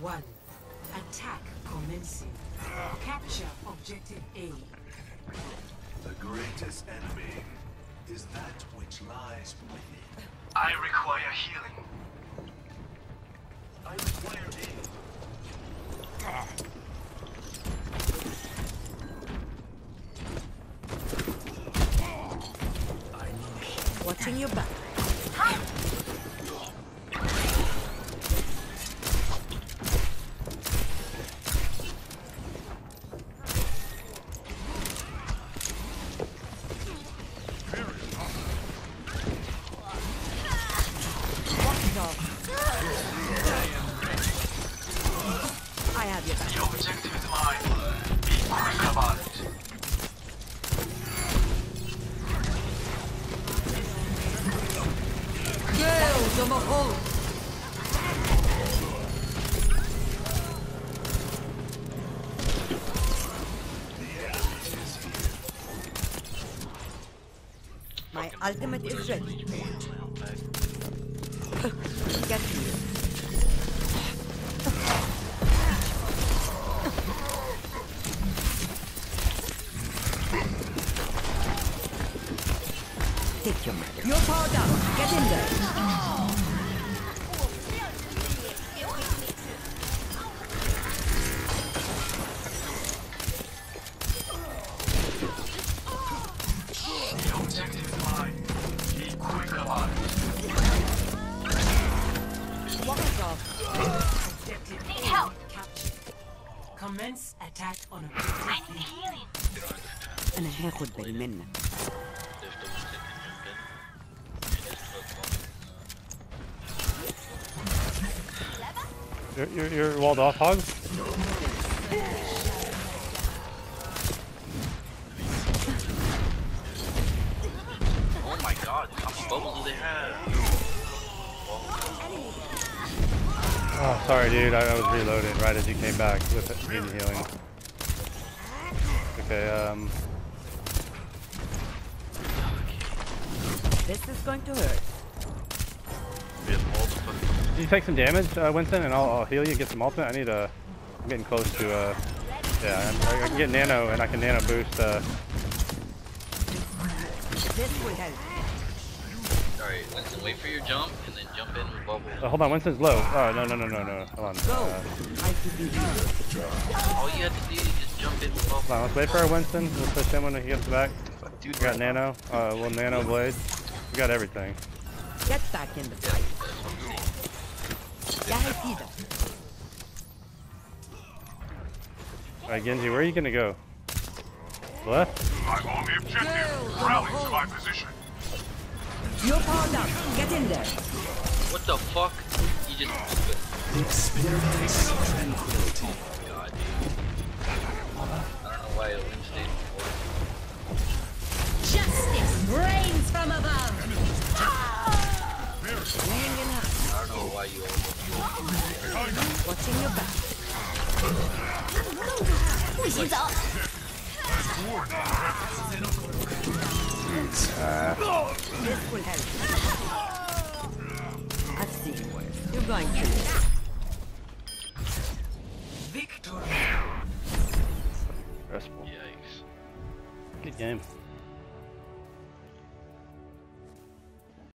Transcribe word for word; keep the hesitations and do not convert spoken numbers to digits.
one. Attack commencing. Capture objective A. The greatest enemy is that which lies within. I require healing. I require aid. Watching your back. I have your back. The objective is mine. Be quick about it. Gale the Mahol. My ultimate is ready. Get here. Take your mother. You're powered up. Get in there. The objective is mine. Be quick about it. Walk off. Objective Need help. captured. Commence attack on objective. I need healing. أنا هاخد بالي منك. You're, you're, you're walled off, Hog? Oh my god, how many bubbles do they have? Oh, sorry, dude. I, I was reloaded right as you came back with it, needing healing. Okay, um... This is going to hurt. We have multiple. Did you take some damage, uh, Winston? And I'll, I'll heal you and get some ultimate. I need a... I'm getting close to, uh... yeah, I, I can get nano, and I can nano boost, uh... This will help. Alright, Winston, wait for your jump, and then jump in with bubble. Uh, hold on, Winston's low. Oh, no, no, no, no, no. Hold on. Go. Uh, I could be you. All you have to do is just jump in with bubble. hold on, let's wait for our Winston. We'll push him when he gets back. Dude, We got nano. Uh, well, nano blade. We got everything. Get back in the fight. Ya hay sido. Alright, Genji, where are you gonna go? Left? I'm on the objective. Rally to my position. You're powered up. Get in there. What the fuck? You just... Experience tranquility. God, dude. I don't know why it went stayed before. Justice reigns from above. I don't know why you almost... Watching your back. 不许走。 This will help. I've seen worse. You're going to. Victory. Restful. Yikes. Good game.